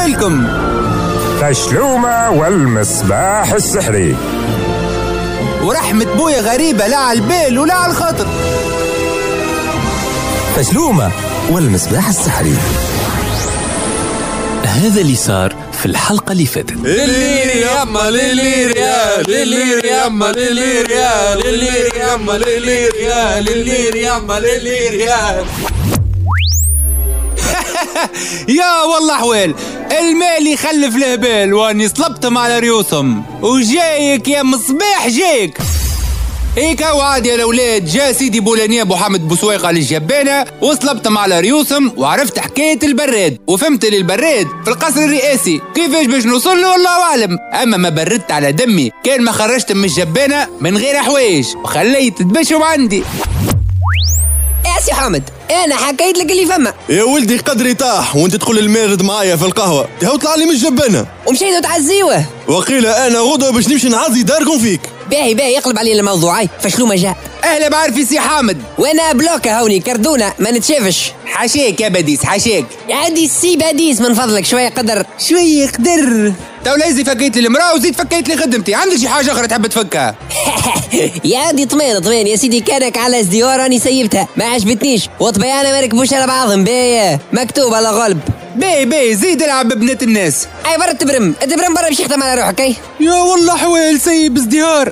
نحويلكم فشلومة والمصباح السحري. ورحمة بويا غريبة لا على البال ولا على الخاطر. فشلومة والمصباح السحري. هذا اللي صار في الحلقة اللي فاتت. للير ياما للير يا للير ياما للير يا للير ياما للير يا للير ياما للير يا يا والله حويل المال يخلف الهبال واني صلبتهم على ريوسهم وجايك يا مصباح جايك هيك وعاد يا الاولاد. جا سيدي بولانيا ابو حامد بوسويقه للجبانه وصلبتهم على ريوسهم وعرفت حكايه البراد وفهمت لي البراد في القصر الرئاسي كيفاش باش نوصل له والله اعلم. اما ما بردت على دمي كان ما خرجت من الجبانه من غير حوايج وخليت تبشهم عندي. يا سي حامد انا حكيت لك اللي فما. يا ولدي قدري طاح وانت تقول المارد معايا في القهوه تهو طلع لي من الجبانه ومشيتوا تعزيوه وقيله انا غدوه باش نمشي نعزي داركم فيك. باهي يقلب علينا الموضوع. فشلومة جاء. اهلا بعرفي سي حامد وانا بلوكه هوني كردونه ما نتشافش. حاشيك يا بديس حاشيك. عادي السي بديس من فضلك شويه قدر. شويه قدر. تو لازم فكيت لي المراه وزيد فكيت لي خدمتي. عندك شي حاجه اخرى تحب تفكها؟ يا عادي طمين يا سيدي كانك على ازديار راني سيبتها ما عجبتنيش وطبيعنا ما ركبوش على بعضهم. باهي مكتوب على غلب. باهي زيد العب ببنات الناس. اي برا تبرم برا باش يختم على روحك. اي يا والله حويل سيب ازدهار.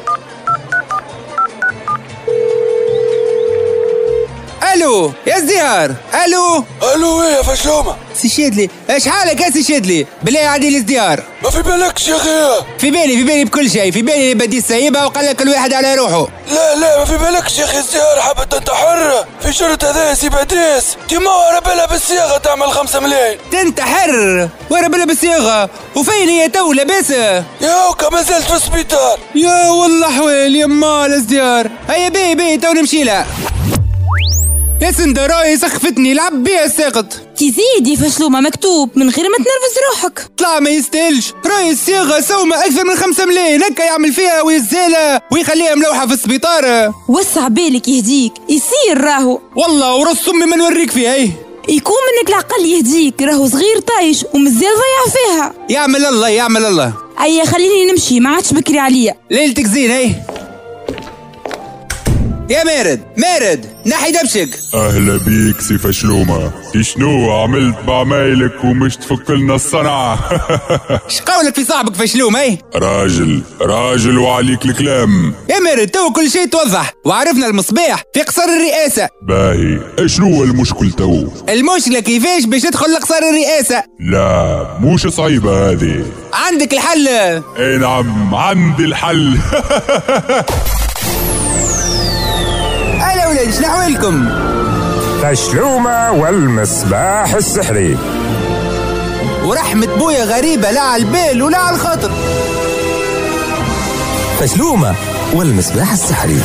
الو يا ازدهار. الو ايه يا فشلومه سي شادلي ايش حالك يا سي شادلي؟ بالله عادي الازدهار. ما في بالكش يا اخي. في بالي بكل شيء. في بالي بدي سايبها وقال لك كل واحد على روحه. لا ما في بالكش يا اخي. الزهار حابة تنتحر في شرط هذا يا سي بديس. تيما ورا بالها بالصياغه تعمل 5 ملايين. تنتحر ورا بالها بالصياغه وفين هي تو لاباسه؟ يا وكا ما زلت في السبيطار. يا والله حويل يما الازدهار. هيا باهي تو نمشي لها. يا سندراي سخفتني لعب بيها الساقط. تزيدي فشلومة مكتوب من غير ما تنرفز روحك. طلع ما يستاهلش. راي الصياغة سومة أكثر من 5 ملايين هكا يعمل فيها ويزالة ويخليها ملوحة في السبيطار. وسع بالك يهديك يصير راهو. والله ورص أمي ما نوريك فيها. ايه يكون منك العقل يهديك راهو صغير طايش ومازال ضيع فيها. يعمل الله. أي خليني نمشي ما عادش بكري عليا. ليلتك زين. ايه يا مارد نحي دبشك. أهلا بيك سي فشلومة. شنو عملت بعمايلك ومش تفك لنا الصنعة؟ شقولك في صاحبك فشلومة؟ ايه راجل وعليك الكلام. يا مارد تو كل شيء توضح وعرفنا المصباح في قصر الرئاسة. باهي شنو المشكل تو؟ المشكلة كيفاش باش تدخل لقصر الرئاسة. لا مش صعيبة هذه. عندك الحل. اي نعم عندي الحل. هلا ولاد شنحويلكم؟ فشلومة والمصباح السحري. ورحمة بويا غريبة لا على البال ولا على الخاطر. فشلومة والمصباح السحري.